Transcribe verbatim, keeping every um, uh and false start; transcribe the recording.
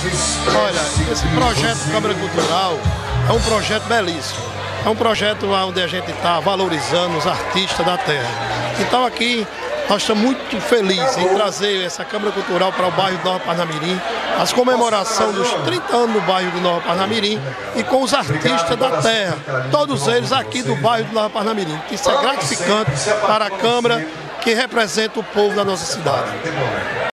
Olha, esse projeto Câmara Cultural é um projeto belíssimo. É um projeto onde a gente está valorizando os artistas da terra. Então aqui nós estamos muito felizes em trazer essa Câmara Cultural para o bairro de Nova Parnamirim, as comemorações dos trinta anos no bairro de Nova Parnamirim e com os artistas da terra, todos eles aqui do bairro de Nova Parnamirim. Isso é gratificante para a Câmara que representa o povo da nossa cidade.